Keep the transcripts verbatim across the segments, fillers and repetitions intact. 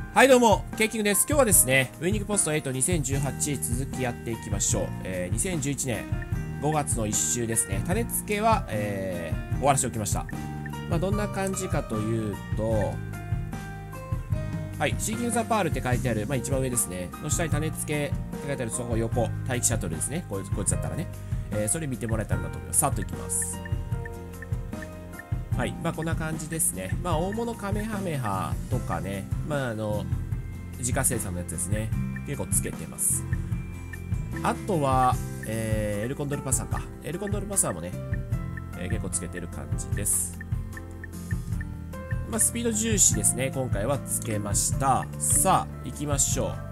はいどうも、ケイキングです。今日はですね、ウイニングポストはちにせんじゅうはち続きやっていきましょう。えー、にせんじゅういちねんごがつのいっ週ですね、種付けは、えー、終わらせておきました。まあ、どんな感じかというと、はい、シーキングザパールって書いてある、まあ、一番上ですね、の下に種付けって書いてあるその横、待機シャトルですね、こいつ、こいつだったらね、えー、それ見てもらえたらなと思います。さっといきます。はい、まあこんな感じですね。まあ大物カメハメハとかね、まああの自家生産のやつですね、結構つけてます。あとは、えー、エルコンドルパサーか。エルコンドルパサーもね、えー、結構つけてる感じです。まあスピード重視ですね、今回はつけました。さあ行きましょう。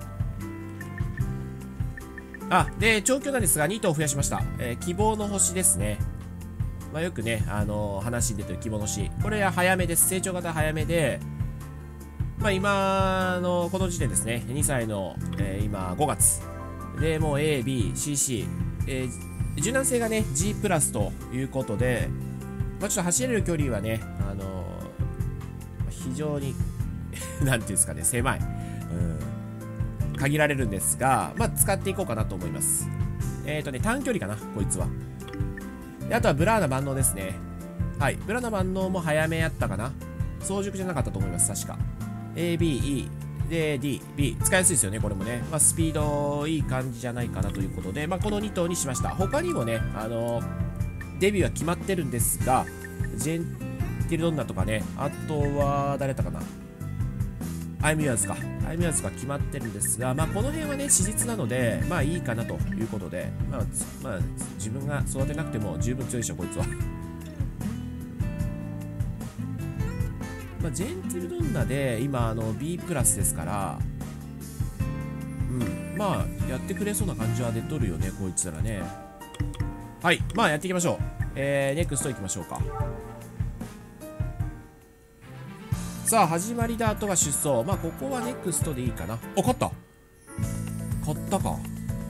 あで調教なんですがに頭増やしました。えー、希望の星ですね。まあよくね、あのー、話に出てる希望の星。これは早めです。成長型早めで、まあ今のこの時点ですね、にさいの、えー、今ごがつ。で、もう A、B、シーシー。えー、柔軟性がね、G プラスということで、まあちょっと走れる距離はね、あのー、非常に、なんていうんですかね、狭い。うん。限られるんですが、まあ使っていこうかなと思います。えっとね、短距離かな、こいつは。であとはブラーナ万能ですね。はい。ブラーナ万能も早めやったかな。早熟じゃなかったと思います、確か。A、B、E、で、D、B。使いやすいですよね、これもね。まあ、スピードいい感じじゃないかなということで、まあ、このに頭にしました。他にもね、あのー、デビューは決まってるんですが、ジェンティルドンナとかね、あとは、誰だったかな。アイムユアーズか。アイムユアーズが決まってるんですが、まあこの辺はね、史実なので、まあいいかなということで、まあ、まあ、自分が育てなくても十分強いでしょ、こいつは。まあ、ジェンティルドンナで、今、あの、B プラスですから、うん、まあ、やってくれそうな感じは出とるよね、こいつらね。はい、まあやっていきましょう。えー、ネクストいきましょうか。さあ始まりだとが出走。まあここはネクストでいいかな。あ、勝った勝ったか。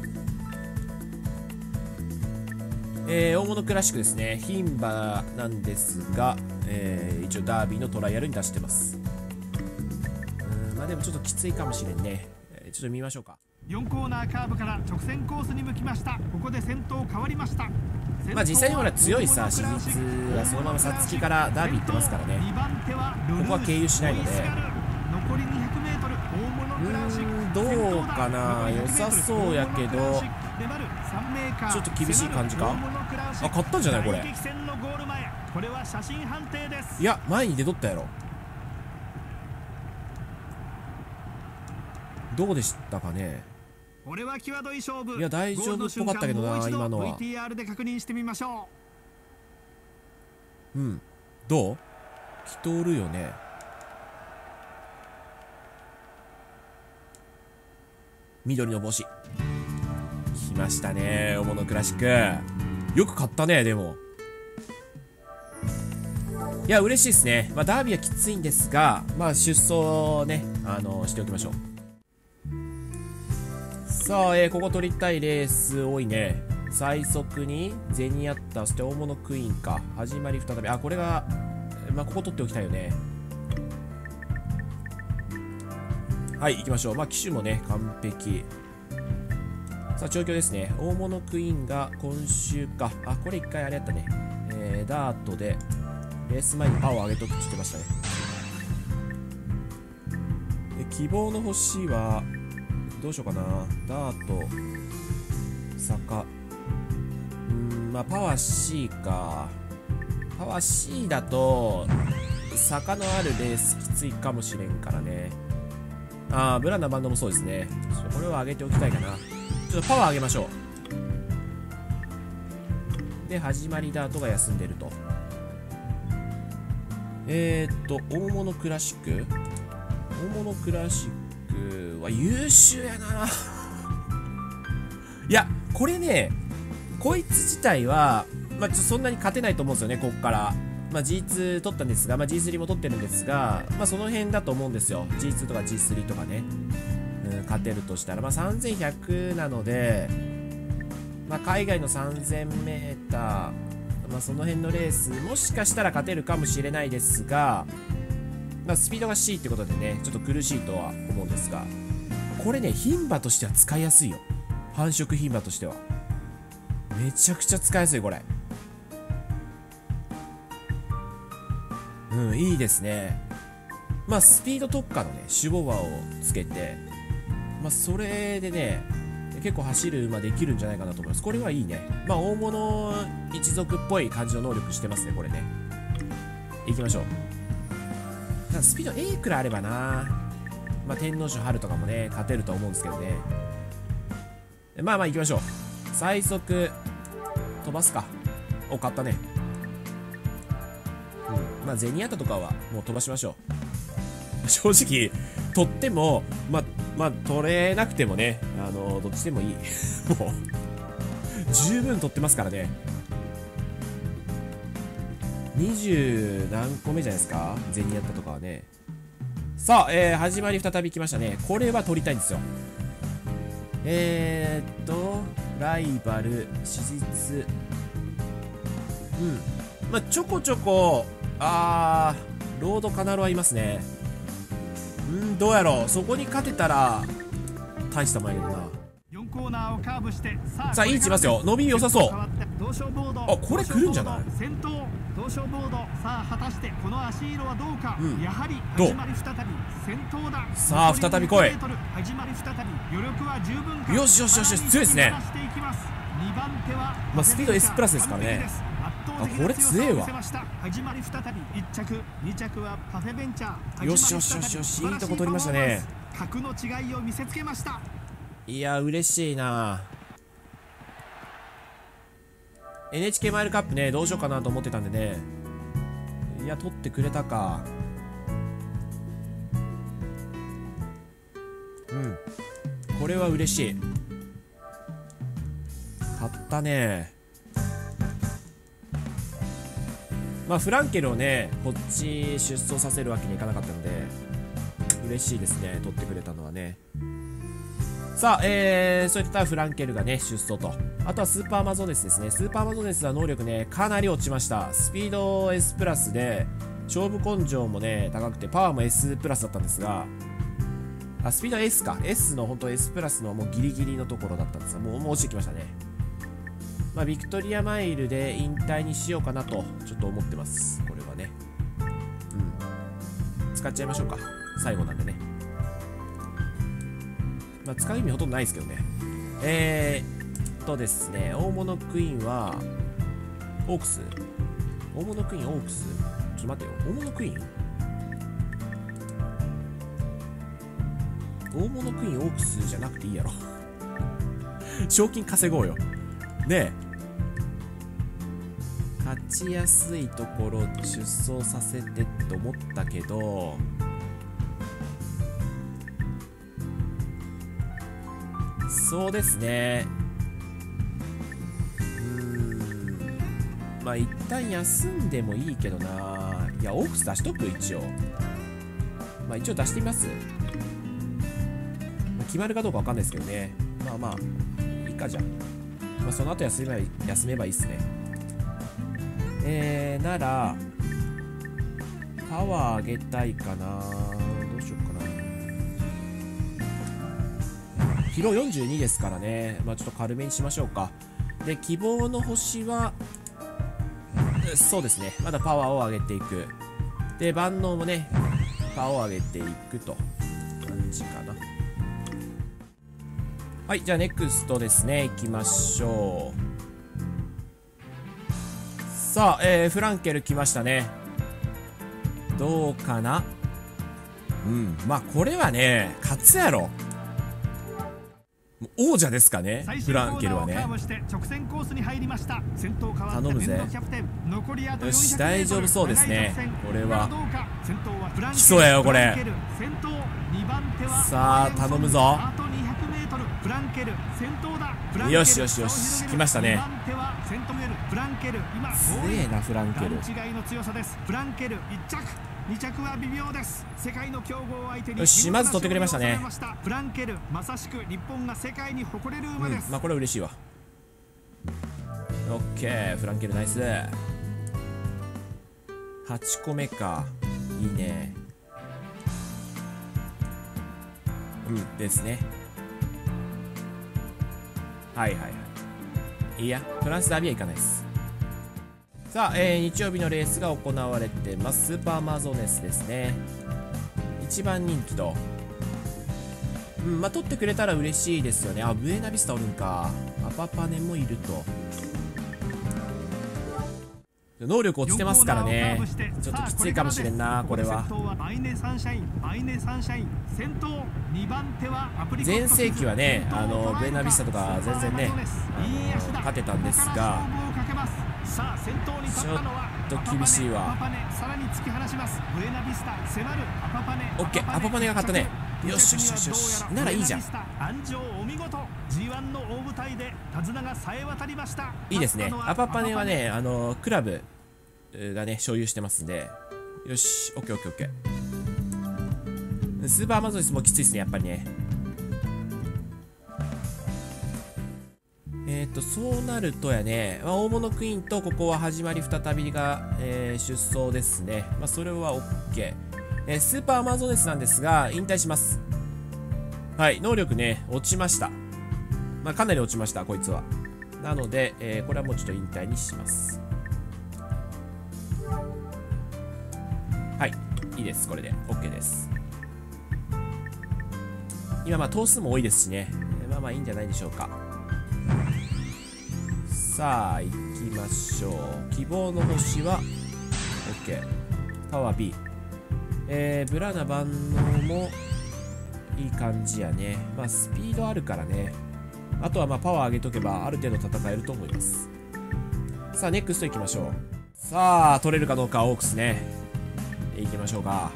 えー、大物クラシックですね。牝馬なんですが、えー、一応ダービーのトライアルに出してます。うん、まあでもちょっときついかもしれんね。えー、ちょっと見ましょうか。 よんコーナーカーブから直線コースに向きました。ここで先頭変わりました。 まあ実際にほら強いさ、史実はそのままさつきからダービー行ってますからね。ここは経由しないので。 残りにひゃくメートル大物クラシック。 うーん、どうかな。良さそうやけど、ちょっと厳しい感じか。あ、勝ったんじゃないこれ。いや、前に出とったやろ。どうでしたかね。 これは際どい勝負。 いや大丈夫っぽかったけどな、今のは。 ブイティーアール で確認してみましょう。うん、どう来とるよね。緑の帽子来ましたね、大物クラシック。よく買ったね。でもいや嬉しいですね。まあダービーはきついんですが、まあ出走ね、あのしておきましょう。さあ、えー、ここ取りたいレース多いね。最速にゼニアッタ、そして大物クイーンか。始まり再び。あ、これが、まあ、ここ取っておきたいよね。はい、行きましょう。まあ、機種もね、完璧。さあ、調教ですね。大物クイーンが今週か。あ、これ一回あれやったね。えー、ダートで、レース前にパワー上げとくって言ってましたね。で、希望の星は、どうしようかな。ダート、坂。うーん、まあ、パワー C か。パワー C だと、坂のあるレースきついかもしれんからね。ああ、ブランナバンドもそうですね。ちょっとこれは上げておきたいかな。ちょっとパワー上げましょう。で、始まりダートが休んでると。えーっと、大物クラシック大物クラシック。は優秀やな。いやこれね、こいつ自体はまあちょっとそんなに勝てないと思うんですよね、こっから。まあ ジーツー 取ったんですが、まあ ジースリー も取ってるんですが、まあその辺だと思うんですよ。 ジーツー とか ジースリー とかね、うん、勝てるとしたらまあさんぜんひゃくなので、まあ海外の さんぜんメーター、まあその辺のレースもしかしたら勝てるかもしれないですが、 まあ、スピードが C ってことでね、ちょっと苦しいとは思うんですが、これね、牝馬としては使いやすいよ。繁殖牝馬としては。めちゃくちゃ使いやすい、これ。うん、いいですね。まあ、スピード特化のね、守護馬をつけて、まあ、それでね、結構走る馬できるんじゃないかなと思います。これはいいね。まあ、大物一族っぽい感じの能力してますね、これね。行きましょう。ただスピード A くらいあればな。まあ、天皇賞春とかもね、勝てると思うんですけどね。まあまあ行きましょう。最速、飛ばすか。お、買ったね。うん。まあ、ゼニアタとかはもう飛ばしましょう。正直、取っても、まあ、まあ、取れなくてもね、あの、どっちでもいい。もう、十分取ってますからね。二十何個目じゃないですか、ゼニアタとかはね。さあ、えー、始まり再び来ましたね。これは取りたいんですよ。えーっと、ライバル、史実。うん。まあ、ちょこちょこ、あー、ロードカナルはいますね。うん、どうやろう。そこに勝てたら、大したもんやけどな。 よんコーナーをカーブしてさあ、 さあ、いい位置いますよ。伸び良さそう。あ、これ来るんじゃない？ 先頭東証ボード、さあ果たしてこの足色はどうか、うん、やはりどう始まり再び先頭だ。 さあ再び来い。 始まり再び余力は十分か。 よしよしよし、強いですね。 にばん手はまあスピード S プラスですからね。あ、これ強えわ。 始まり再びいっ着、に着はパフェベンチャー。 よしよしよしよし、いいとこ取りましたね。 格の違いを見せつけました。 いや嬉しいな。 エヌエイチケー マイルカップね、どうしようかなと思ってたんでね。いや取ってくれたか。うん、これは嬉しい。買ったね。まあフランケルをねこっち出走させるわけにいかなかったので嬉しいですね、取ってくれたのはね。さあ、えー、そういったフランケルがね出走と、あとはスーパーマゾネスですね。スーパーマゾネスは能力ねかなり落ちました。スピード S プラスで勝負根性もね高くてパワーも S プラスだったんですが、あ、スピード S か S の本当 S プラスのもうギリギリのところだったんですが、もうもう落ちてきましたね。まあビクトリアマイルで引退にしようかなとちょっと思ってます、これはね。うん、使っちゃいましょうか、最後なんでね。まあ使う意味ほとんどないですけどね。えーっとですね、大物クイーンはオークス、大物クイーンオークス、ちょっと待ってよ、大物クイーン大物クイーンオークスじゃなくていいやろ賞金稼ごうよねえ。勝ちやすいところ出走させてって思ったけど、そうですね、うーん、まあ一旦休んでもいいけどな。いやオークス出しとく、一応。まあ一応出してみます。決まるかどうかわかんないですけどね。まあまあいいか、じゃあ、まあ、その後休めばいい、休めばいいっすね。えー、ならパワー上げたいかな。どうしようかな。疲労よんじゅうにですからね、まあちょっと軽めにしましょうか。で希望の星はそうですね、まだパワーを上げていく。で万能もねパワーを上げていくと感じかな。はい、じゃあネクストですね、いきましょう。さあ、えー、フランケル来ましたね。どうかな。うん、まあこれはね勝つやろ。王者ですかね、フランケルはね。頼むぜ。よし、大丈夫そうですね。これは来そうやよ、これ。さあ頼むぞ。よしよしよし、来ましたね。すげえなフランケル。よし、まず取ってくれましたね。 フランケル、まさしく日本が世界に誇れる馬です。 うん、まあこれは嬉しいわ。オッケー、フランケルナイス。はちこめか、いいね。 うんですね。はいはいはい。いや、フランスダービーは行かないです。さあ、えー、日曜日のレースが行われてます。スーパーマゾネスですね。一番人気と。うん、まあ、取ってくれたら嬉しいですよね。あ、ブエナビスタおるんか。アパパネもいると。能力落ちてますからね。ちょっときついかもしれんな、これは。前世紀はね、あのブエナビスタとか全然ね、あの勝てたんですが、ちょっと厳しいわ。オッケー、アパパネが勝ったね。よしよしよしよし、ならいいじゃん。いいですね。アパパネはね、あのクラブがね所有してますんで、よし、オッケーオッケーオッケー。スーパーマゾネスもきついですね、やっぱりね。えっとそうなるとやね、まあ、大物クイーンとここは始まり再びが、えー、出走ですね。まあそれはオッケー。えー、スーパーアマゾネスなんですが引退します。はい、能力ね落ちました。まあかなり落ちました、こいつは。なので、えー、これはもうちょっと引退にします。はい、いいです。これで OK です。今まあ頭数も多いですしね、えー、まあまあいいんじゃないでしょうか。さあ行きましょう。希望の星は OK、 パワー B、えー、ブラナ万能もいい感じやね。まあスピードあるからね。あとはまあパワー上げとけばある程度戦えると思います。さあネクストいきましょう。さあ取れるかどうかオークスね、いきましょうか。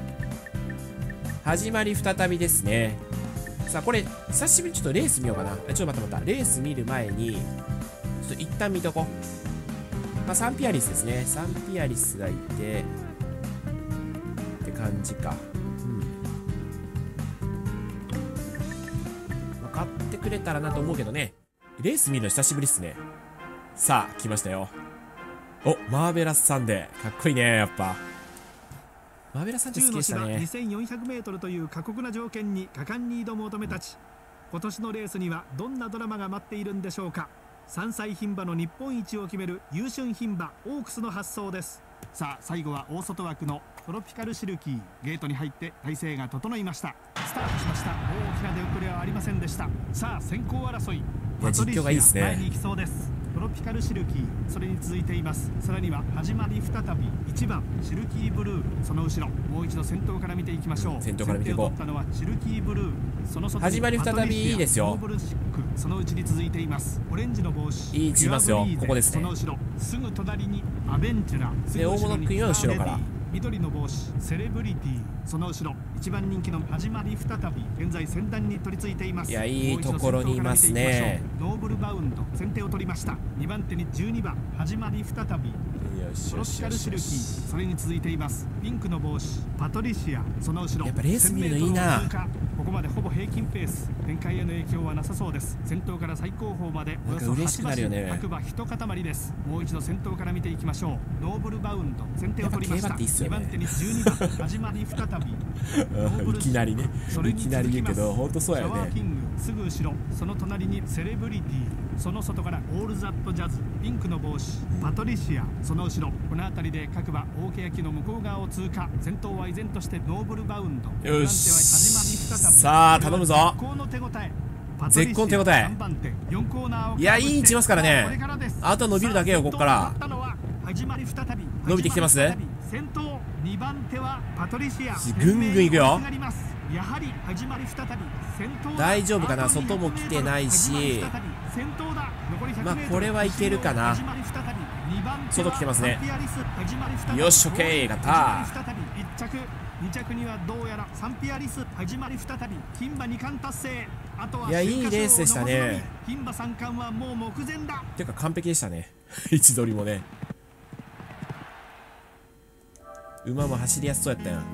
始まり再びですね。さあこれ久しぶりにちょっとレース見ようかな。ちょっと待った待った、レース見る前にちょっと一旦見とこう。まあサンピアリスですね。サンピアリスがいてって感じか。うん、まあ、買ってくれたらなと思うけどね。レース見るの久しぶりっすね。さあ来ましたよ。お、マーベラスサンデーかっこいいね。やっぱマーベラスサンデー好きでしたね。 にせんよんひゃくメートルという過酷な条件に果敢に挑む乙女たち。今年のレースにはどんなドラマが待っているんでしょうか。さんさい牝馬の日本一を決める優秀牝馬オークスの発想です。さあ最後は大外枠のトロピカルシルキー。ゲートに入って体勢が整いました。スタートしました。大きな出遅れはありませんでした。さあ先行争い、 いや実況がいいですね。 前に行きそうです。トロピカルシルキー、それに続いています。さらには始まり再びいちばんシルキーブルー、その後ろもう一度先頭から見ていきましょう。 先頭から見ていこう。 先手を取ったのはシルキーブルー、その始まり再びいいですよ。 そのうちに続いています。オレンジの帽子、 いい位置いますよ。ここですね。 その後ろすぐ隣にアベンチュラ、 で大物クイーンは後ろから。 緑の帽子セレブリティ、その後ろ一番人気の始まり再び、現在先端に取り付いています。 いやいいところにいますね。 ノーブルバウンド先手を取りました。にばん手にじゅうにばん始まり再び、トロピカルシルキー、それに続いていますピンクの帽子パトリシア、その後ろやっぱレース見るのいいな。 ここまでほぼ平均ペース、展開への影響はなさそうです。先頭から最後方までおよそはちばし、各馬一塊です。もう一度先頭から見ていきましょう。ノーブルバウンド先手を取りました。にばん手にじゅうにばん始まり再びいきなりね、いきなり言うけど本当そうやよね。 シャワーキングすぐ後ろ、その隣にセレブリティ、その外からオールザットジャズ、ピンクの帽子パトリシア、その後ろこの辺りで各馬大欅の向こう側を通過。先頭は依然としてノーブルバウンド。 よし、さあ頼むぞ。絶好の手応え。いやいい位置いますからね。あとは伸びるだけよ。ここから伸びてきてます。 先頭にばん手はパトリシア、 ぐんぐんいくよ。 やはり始まり再び先頭、 大丈夫かな。外も来てないし、まあこれはいけるかな。外来てますね。よし OK、 勝った。 いっちゃくにちゃくにはどうやらサンピアリス、始まり再び牝馬に冠達成。あとはいやいいレースでしたね。 牝馬さん冠はもう目前だ。 ていうか完璧でしたね位置取りもね。馬も走りやすそうやったやん。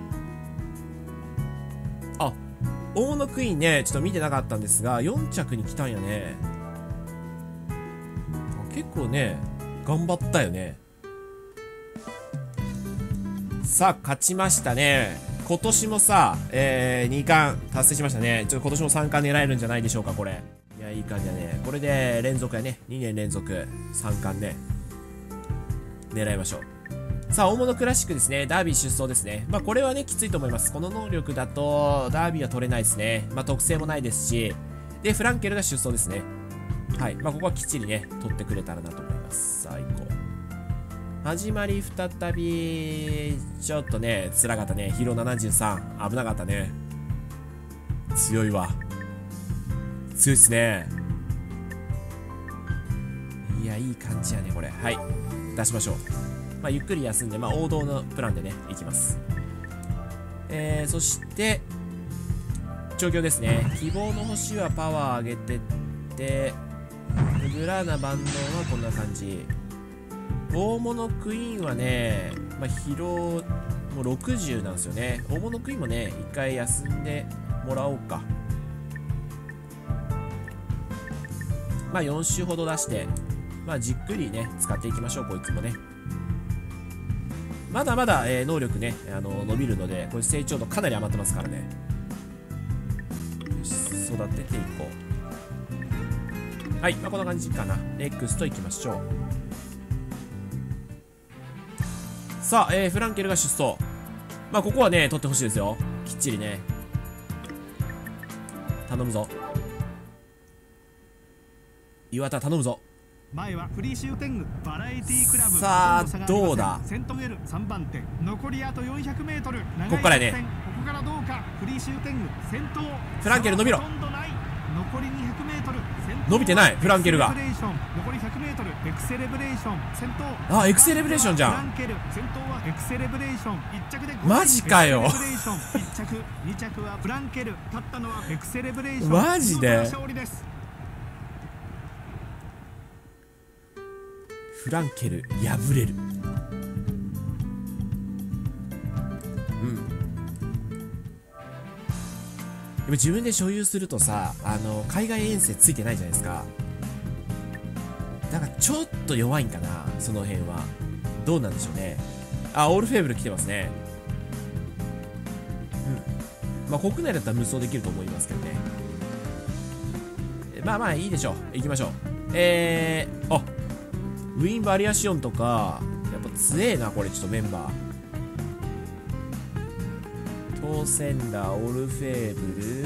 あ、大野クイーンね、ちょっと見てなかったんですがよん着に来たんやね。結構ね頑張ったよね。さあ勝ちましたね。 今年もさ、えー、にかん達成しましたね。ちょっと今年もさんかん狙えるんじゃないでしょうか、これ。いや、いい感じだね。これで連続やね。にねん連続さんかんね。狙いましょう。さあ、大物クラシックですね。ダービー出走ですね。まあ、これはね、きついと思います。この能力だと、ダービーは取れないですね。まあ、特性もないですし。で、フランケルが出走ですね。はい。まあ、ここはきっちりね、取ってくれたらなと思います。さあ、行こう。始まり再び、ちょっとね、辛かったね。ヒロななじゅうさん。危なかったね。強いわ。強いっすね。いや、いい感じやね、これ。はい。出しましょう。まあ、ゆっくり休んで、まあ、王道のプランでね、いきます。えー、そして、調教ですね。希望の星はパワー上げてって、グラーナ万能はこんな感じ。大物クイーンはね、まあ、疲労もうろくじゅうなんですよね。大物クイーンもね、一回休んでもらおうか。まあよん周ほど出して、まあじっくりね、使っていきましょう、こいつもね。まだまだ、えー、能力ね、あのー、伸びるので、これ成長度かなり余ってますからね。よし、育てていこう。はい、まあこんな感じかな。ネクストいきましょう。さあ、えー、フランケルが出走。まあここはね、取ってほしいですよ。きっちりね。頼むぞ。岩田頼むぞ。 前はフリーシューテングバラエティクラブ。 さあどうだ。 セントゲルさんばん手。残りあと よんひゃくメートル。 ここからね。 ここからどうか。フリーシューテング先頭。 フランケル伸びろ。 残りにひゃくメートル。 伸びてないフランケルが。 残りひゃくメートル。エクセレブレーション先頭。 あ、エクセレブレーションじゃん。 フランケル先頭はエクセレブレーション。いっ着でマジかよ。 いっ着、に着はフランケル。勝ったのはエクセレブレーション。 マジで。 勝利です。 フランケル破れる。うんでも自分で所有するとさ、あの海外遠征ついてないじゃないですか。だからちょっと弱いんかな、その辺は。どうなんでしょうね。あ、オールフェーブル来てますね。うんまあ国内だったら無双できると思いますけどね。まあまあいいでしょう。行きましょう。えー、あウィン・バリアシオンとか、やっぱ強えな、これ、ちょっとメンバー。トーセンダー、オルフェーブル。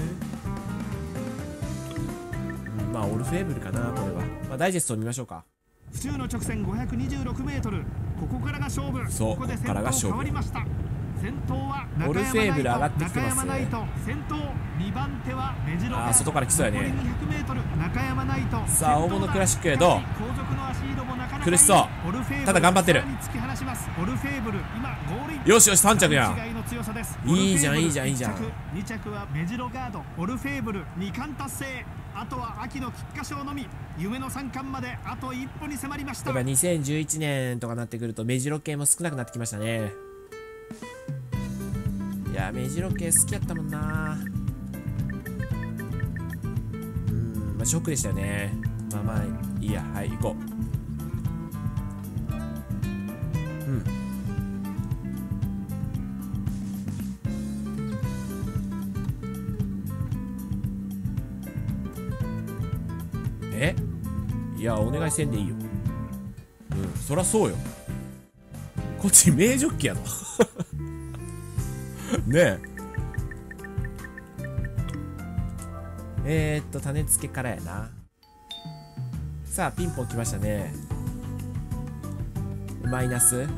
うん、まあ、オルフェーブルかな、これは。まあ、ダイジェストを見ましょうか。 府中の直線ごひゃくにじゅうろくメートル。ここからが勝負。 そう、ここからが勝負。 先頭はオルフェーブル上がってきてますね。 先頭にばん手はメジロ。 あー、外から来そうやね。 中山ナイト。 さあ、大物クラシックどう。苦しそう。ただ頑張ってる。よしよし、さん着や。いいじゃんいいじゃんいいじゃん。 に着はメジロガード。オルフェーブルに冠達成。あとは秋の菊花賞のみ。夢のさん冠まであと一歩に迫りました。 やっぱにせんじゅういちねんとかなってくるとメジロ系も少なくなってきましたね。いやメジロ系好きやったもんな。うん、まあショックでしたよね。まあまあいいや、はい行こう。うんえいやお願いせんでいいよ。うんそりゃそうよ。こっち名ジョッキやぞねええー、っと種付けからやな。さあピンポン来ましたね。マイナス、うん、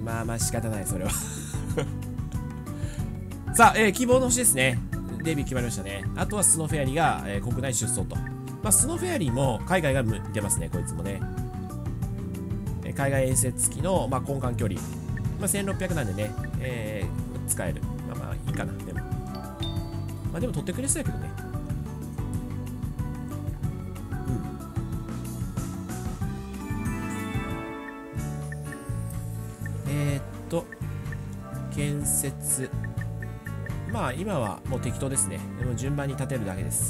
まあまあ仕方ないそれはさあ、えー、希望の星ですね。デビュー決まりましたね。あとはスノーフェアリーが、えー、国内出走と。まあスノーフェアリーも海外が出ますね、こいつもね。えー、海外遠征付きの、まあ、根幹距離、まあ、せんろっぴゃくなんでね、えー、使える。まあまあいいかな。でもまあでも取ってくれそうやけどね。えー、っと建設、まあ今はもう適当ですね。でも順番に立てるだけです。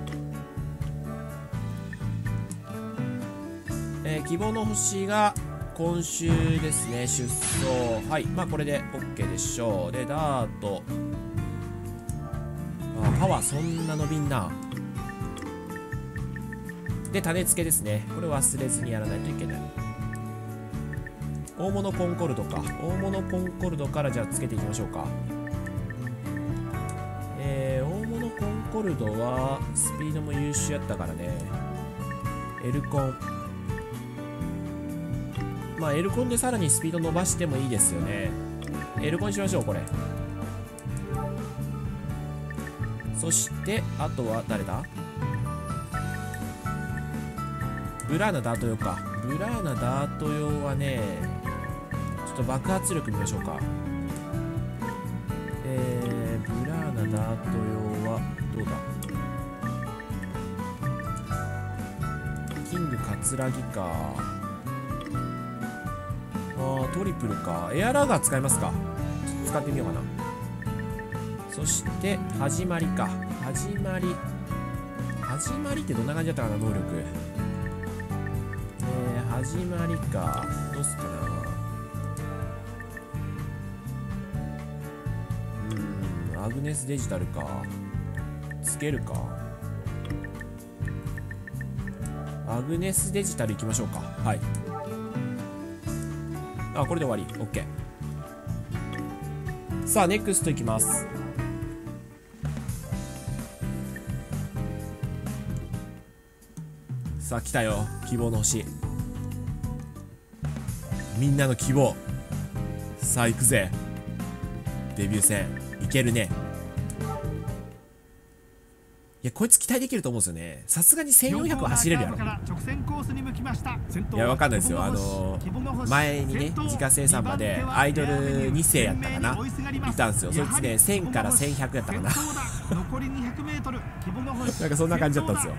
えー、希望の星が今週ですね、出走。はい。まあ、これで OK でしょう。で、ダート。あ、パワーそんな伸びんな。で、種付けですね。これ忘れずにやらないといけない。大物コンコルドか。大物コンコルドからじゃあつけていきましょうか。えー、大物コンコルドはスピードも優秀やったからね。エルコン。まあ、エルコンでさらにスピード伸ばしてもいいですよね。エルコンしましょう、これ。そして、あとは誰だ？ブラーナダート用か。ブラーナダート用はね、ちょっと爆発力見ましょうか。えー、ブラーナダート用はどうだ？キングカツラギか。あー、トリプルか。エアラガー使いますか。使ってみようかな。そして始まりか。始まり始まりってどんな感じだったかな、能力。えー、始まりか。どうすっかな。うーん、アグネスデジタルか。つけるか。アグネスデジタルいきましょうか。はい。あ、これで終わり。 OK。 さあネクストいきます。さあ来たよ、希望の星。みんなの希望。さあ行くぜ。デビュー戦いけるね。いや、こいつ期待できると思うんですよね。さすがにせんよんひゃくは走れるやろ。いや、わかんないですよ。あのー、前にね、自家生産までアイドルに世やったかな、いたんですよ。そいつね、せんからせんひゃくやったかな。なんかそんな感じだったんですよ。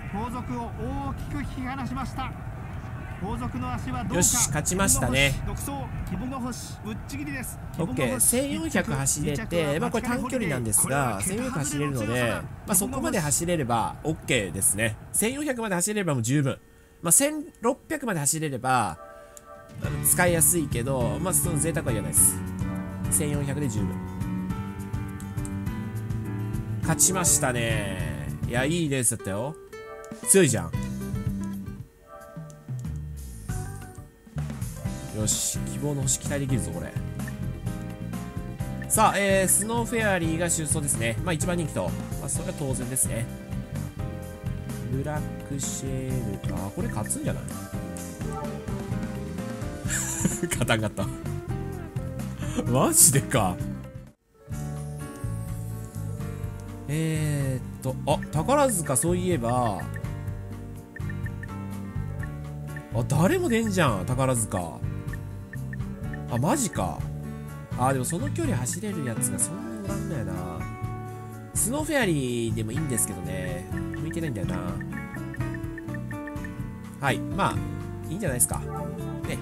よし、勝ちましたね。オッケー、せんよんひゃく走れて、まあこれ短距離なんですが、せんよんひゃく走れるので、まあそこまで走れれば OK ですね。せんよんひゃくまで走れればもう十分。まあせんろっぴゃくまで走れれば使いやすいけど、まあその贅沢は言わないです。せんよんひゃくで十分。勝ちましたね。いや、いいレースだったよ。強いじゃん。よし、希望の星期待できるぞ、これ。さあ、えー、スノーフェアリーが出走ですね。まあ、一番人気と。まあ、それは当然ですね。ブラックシェールか。これ勝つんじゃない？勝たんかった。マジでか。えーっと、あ、宝塚そういえば、あ、誰も出んじゃん、宝塚。あ、マジか。あ、でもその距離走れるやつがそんなにおらんのやな。スノーフェアリーでもいいんですけどね。向いてないんだよな。はい。まあ、いいんじゃないですか。ね。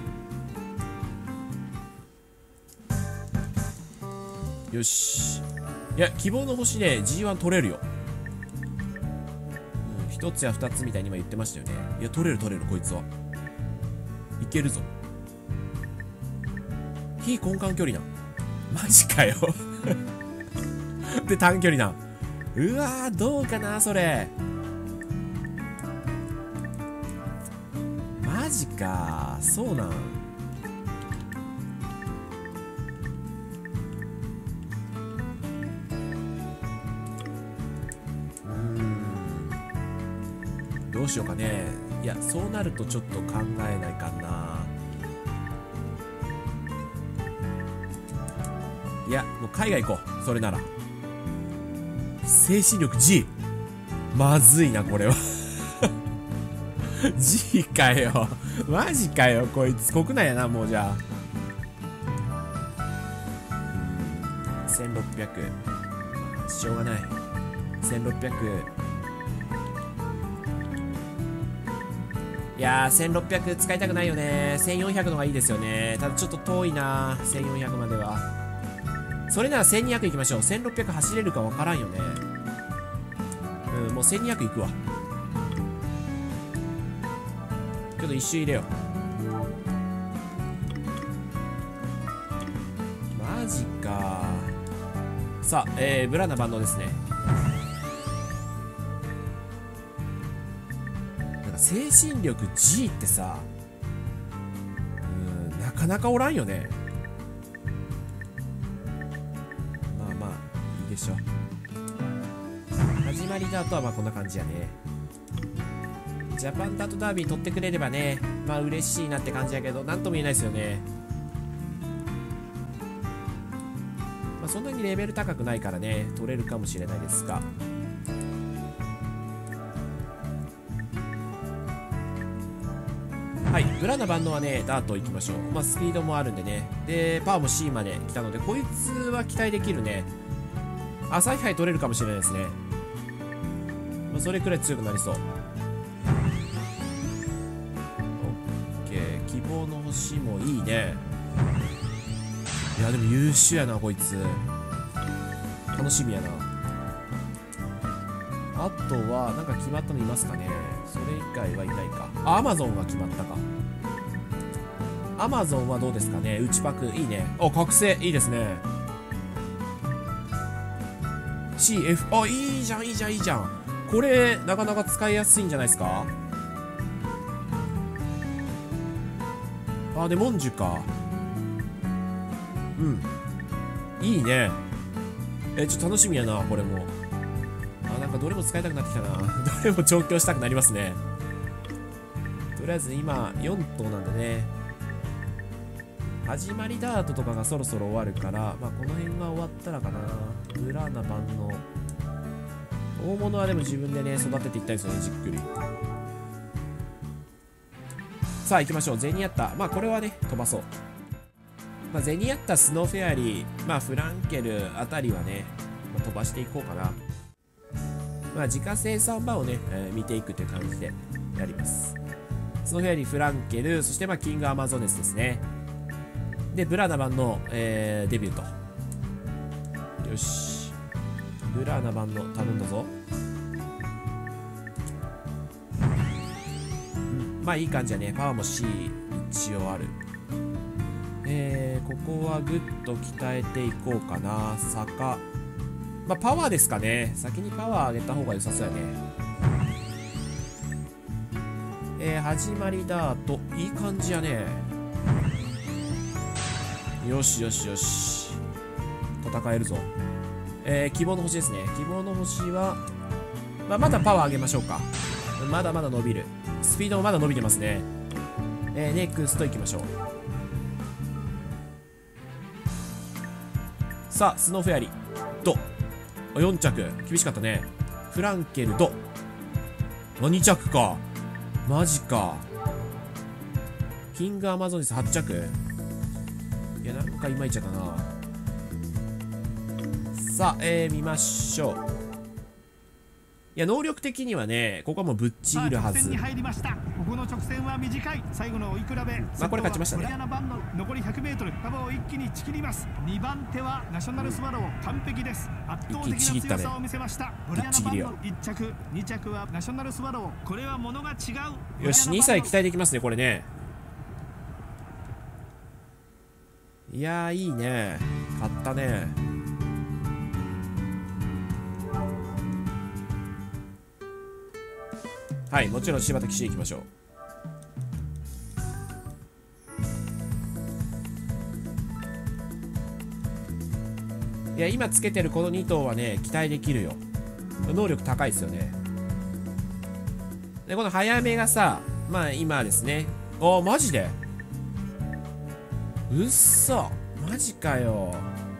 よし。いや、希望の星ね、ジーワン 取れるよ。うん、一つや二つみたいに今言ってましたよね。いや、取れる取れる、こいつは。いけるぞ。非根幹距離なん。マジかよ。で、短距離なん。うわー、どうかな、それ。マジか、そうなん。どうしようかね。いや、そうなるとちょっと考えないかな。いや、もう海外行こう。それなら。精神力 G。まずいな、これは。G かよ。マジかよ、こいつ。国内やな、もうじゃあ。せんろっぴゃく。しょうがない。せんろっぴゃく。いやー、せんろっぴゃく使いたくないよね。せんよんひゃくの方がいいですよね。ただちょっと遠いな、せんよんひゃくまでは。それならせんにひゃく行きましょう。せんろっぴゃく走れるかわからんよね。うん、もうせんにひゃく行くわ。ちょっと一周入れよジか。さあ、えー、ブラーナ万能ですね。なんか精神力 G ってさ、うん、なかなかおらんよね。まあまあいいでしょう。始まりだとはまあこんな感じやね。ジャパンダートダービー取ってくれればね、まあ嬉しいなって感じやけど、なんとも言えないですよね。まあそんなにレベル高くないからね、取れるかもしれないですが。はい、ブラーナ万能はね、ダート行きましょう。まあスピードもあるんでね。で、パワーも C まで来たので、こいつは期待できるね。朝日杯取れるかもしれないですね。まあ、それくらい強くなりそう。希望の星もいいね。いやでも優秀やなこいつ。楽しみやな。あとはなんか決まったのいますかね。それ以外はいないか。あ、アマゾンは決まったか。アマゾンはどうですかね。内パクいいね。お、覚醒いいですね。 シーエフ あ、いいじゃんいいじゃんいいじゃん。これなかなか使いやすいんじゃないですか。あ、でモンジュか。うん、いいね。え、ちょっと楽しみやなこれも。あ、なんかどれも使いたくなってきたな。どれも調教したくなりますね。とりあえず今よん頭なんでね。始まりダートとかがそろそろ終わるから、まあこの辺が終わったらかな。ブラーナ万能大物はでも自分でね育てていきたいですよね、じっくり。さあ行きましょう。ゼニアッタ、まあこれはね飛ばそう。まあ、ゼニアッタ、スノーフェアリー、まあフランケルあたりはね、まあ、飛ばしていこうかな。まあ自家生産版をね、えー、見ていくという感じでやります。スノーフェアリー、フランケル、そしてまあキングアマゾネスですね。でブラーナ版の、えー、デビューと。よし、ブラーナ版の頼んだぞ。うん、まあいい感じだね。パワーも C 一応ある。えー、ここはぐっと鍛えていこうかな。坂、まあパワーですかね。先にパワー上げた方が良さそうやね。えー、始まりだといい感じやね。よしよしよし、戦えるぞ。えー、希望の星ですね。希望の星は、まあ、まだパワー上げましょうか。まだまだ伸びる。スピードもまだ伸びてますね。えー、ネクストいきましょう。さあスノーフェアリードよん着、厳しかったね。フランケルドに着か。マジか。キングアマゾネスはち着。いやなんかいまいちゃったな。さあ、えー、見ましょう。いや能力的にはねここはもうぶっちぎるはず。 に入りました。ここの直線は短い。最後の追い比べ、まあこれ勝ちましたね。 残り ひゃくメートル、幅を一気にちぎります。にばん手はナショナルスワロー、完璧です。圧倒的な強さを見せました。ブリアナバンのいち着、に着はナショナルスワロー。これは物が違う。 よし、にさい期待できますねこれね。いやーいいね、勝ったね。はい、もちろん柴田騎士行きましょう。いや今つけてるこのに頭はね期待できるよ。能力高いですよね。でこの早めがさ、まあ今ですね。あ、マジでうっそ、マジかよ。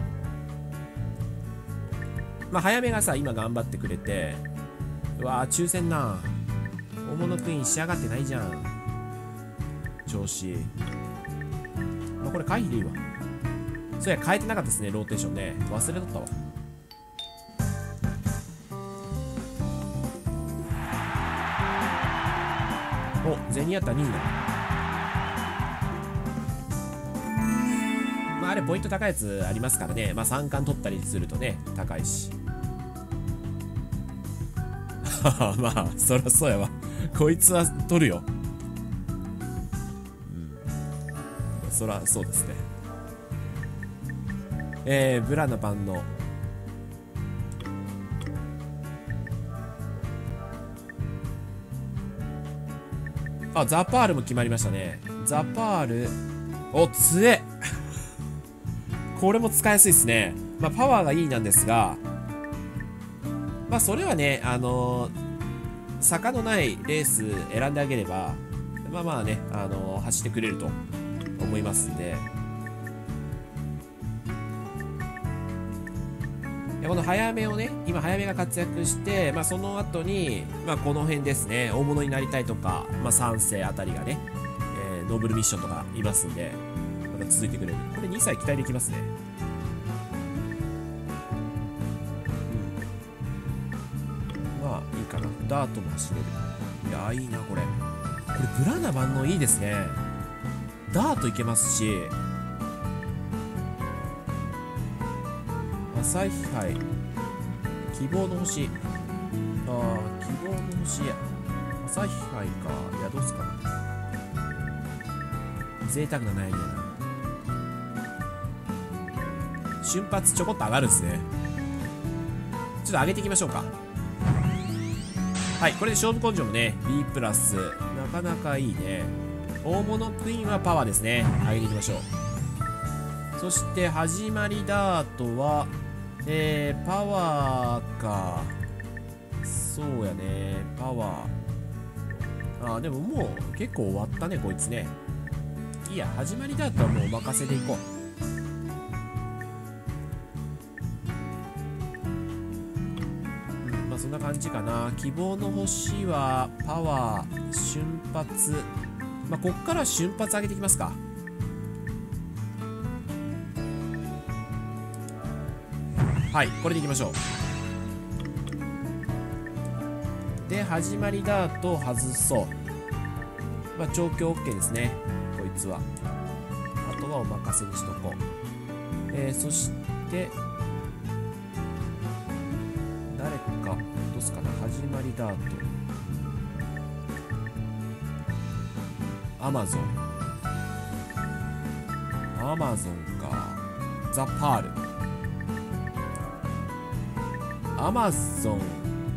まあ早めがさ今頑張ってくれて、うわー抽選な。大物クイーン仕上がってないじゃん調子。まあこれ回避でいいわ。そうや変えてなかったですねローテーションね。忘れとったわ。お、ゼニアッタにいだ。まああれポイント高いやつありますからね。まあさん冠取ったりするとね高いし。まあそりゃそうやわ。こいつは取るよ。うん、そらそうですね。 えー、ブラナ万能。あ、ザパールも決まりましたね。ザパール。お、強えこれも使いやすいですね。まあ、パワーがいいなんですが、まあ、それはね、あのー、坂のないレース選んであげれば、まあまあね、あのー、走ってくれると思いますんで。この早めをね、今早めが活躍して、まあ、その後に、まあ、この辺ですね、大物になりたいとか、まあ、三世あたりがね、えー、ノーブルミッションとかいますんで、また続いてくれる。これにさい期待できますね。うん。まあ、いいかな。ダートも走れる。いやー、いいな、これ。これ、ブラナ万能いいですね。ダートいけますし、朝日杯、希望の星。ああ、希望の星や。朝日杯か。いや、どうすかな。贅沢な悩みやな。瞬発ちょこっと上がるんですね。ちょっと上げていきましょうか。はい、これで勝負根性もね、B プラス。なかなかいいね。大物クイーンはパワーですね。上げていきましょう。そして、始まりダートは、えー、パワーか。そうやね。パワー。あー、でももう結構終わったね、こいつね。いいや、始まりだとはもうお任せでいこう。うん、まあそんな感じかな。希望の星は、パワー、瞬発。まあこっから瞬発上げていきますか。はい、これでいきましょう。で、始まりだと外そう。まあ、調教 OK ですね。こいつは。あとはお任せにしとこう。えー、そして、誰か、どうすかな。始まりだと。アマゾン。アマゾンか。ザ・パール。アマゾン、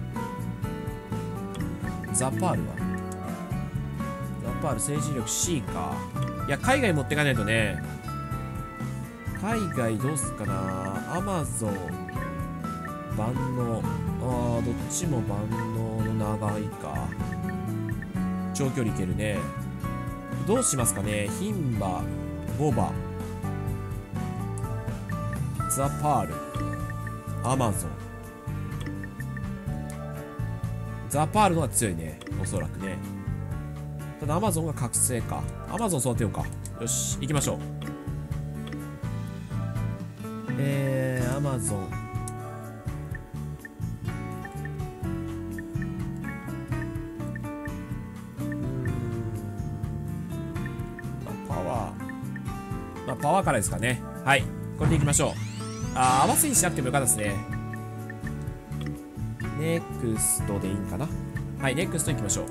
ザパールはザパール政治力 C か。いや、海外持ってかないとね。海外どうすっかな。アマゾン、万能。ああ、どっちも万能の長いか。長距離いけるね。どうしますかね。牝馬、ボバ、ザパール、アマゾン。ザ・パールの方が強いね。おそらくね。ただアマゾンが覚醒か。アマゾン育てようか。よし、行きましょう。えー、アマゾン。うーん。まあ、パワー。まあ、パワーからですかね。はい。これで行きましょう。あー、合わせにしなくてもよかったですね。ネクストでいいんかな。はい、ネクストいきましょう。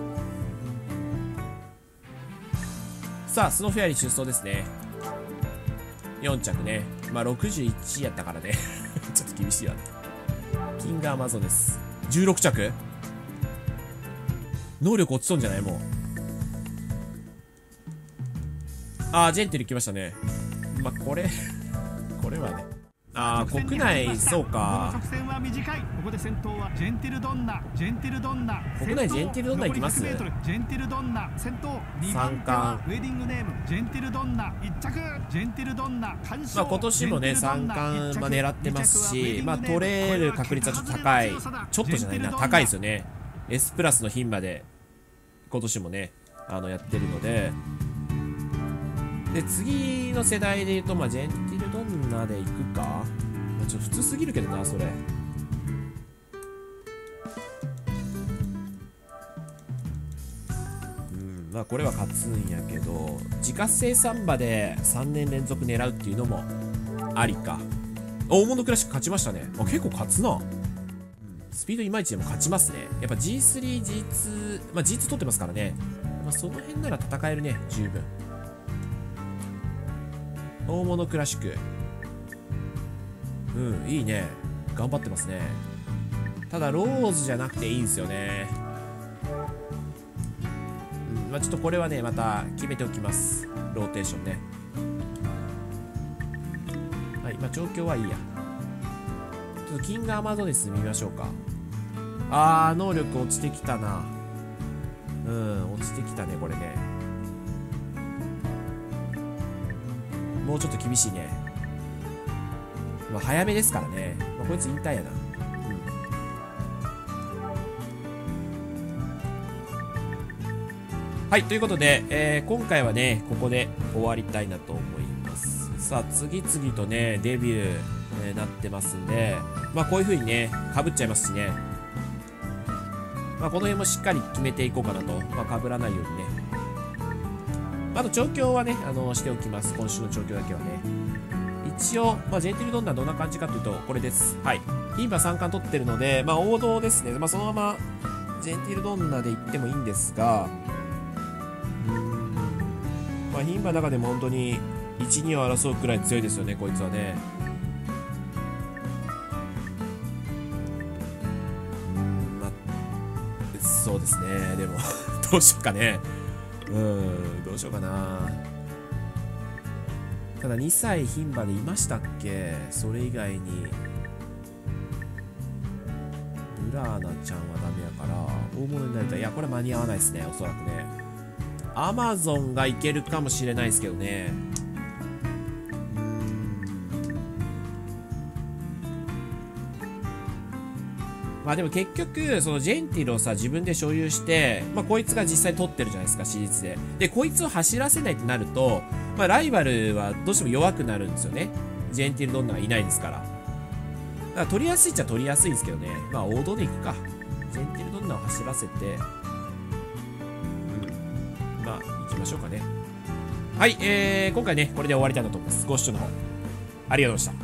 さあ、スノーフェアリー出走ですね。よん着ね。まあ、ろくじゅういちやったからね。ちょっと厳しいわね。キングアマゾンです。じゅうろく着能力落ちそうじゃないもう。あー、ジェンテル来ましたね。まあ、これ、これはね。ああ、国内、そうか。国内ジェンティルドンナ行きます。三冠。まあ今年もね、三冠、まあ、狙ってますし、まあ取れる確率はちょっと高い。ちょっとじゃないな、高いですよね。S プラスの牝馬で、今年もね、あの、やってるので。で、次の世代で言うと、まあ、ジェンティルドンナで行くか。まあ、ちょっと普通すぎるけどな、それ。うん、まあ、これは勝つんやけど、自家生産馬でさんねん連続狙うっていうのもありか。大物クラシック勝ちましたね。あ、結構勝つな。うん、スピードいまいちでも勝ちますね。やっぱ ジースリー、ジーツー、まあ ジーツー 取ってますからね。まあ、その辺なら戦えるね、十分。大物クラシック。 うんいいね、頑張ってますね。ただローズじゃなくていいんですよね。うん、まあちょっとこれはねまた決めておきます、ローテーションね。はい、まあ調教はいいや。ちょっとキングアマゾネス見ましょうか。あー能力落ちてきたな。うん落ちてきたねこれね。もうちょっと厳しいね。まあ早めですからね、まあ、こいつ引退やな。はい、ということで、えー、今回はね、ここで終わりたいなと思います。さあ、次々とね、デビュー、えー、なってますんで、まあ、こういう風にね、かぶっちゃいますしね。まあ、この辺もしっかり決めていこうかなと。まあ、かぶらないようにね。あと、調教はね、あのー、しておきます。今週の調教だけはね。一応、まあ、ジェンティルドンナはどんな感じかというと、これです。はい。牝馬さん冠取ってるので、まあ、王道ですね。まあ、そのまま、ジェンティルドンナで行ってもいいんですが、まあ、牝馬の中でも本当にいち、にを争うくらい強いですよね、こいつはね。うん、まあ、そうですね。でも、どうしようかね。うん、どうしようかな。ただにさい牝馬でいましたっけ？それ以外に。ブラーナちゃんはダメやから、大物になりたい。いや、これ間に合わないですね、おそらくね。アマゾンがいけるかもしれないですけどね。うーん。まあでも結局、そのジェンティルをさ、自分で所有して、まあこいつが実際取ってるじゃないですか、私立で。で、こいつを走らせないとなると、まあライバルはどうしても弱くなるんですよね。ジェンティルどんながいないですから。だから取りやすいっちゃ取りやすいですけどね。まあ王道でいくか。ジェンティルどんなを走らせて、まあ、行きましょうかね。はい、えー、今回ね、これで終わりたいなと思います。ご視聴の方、ありがとうございました。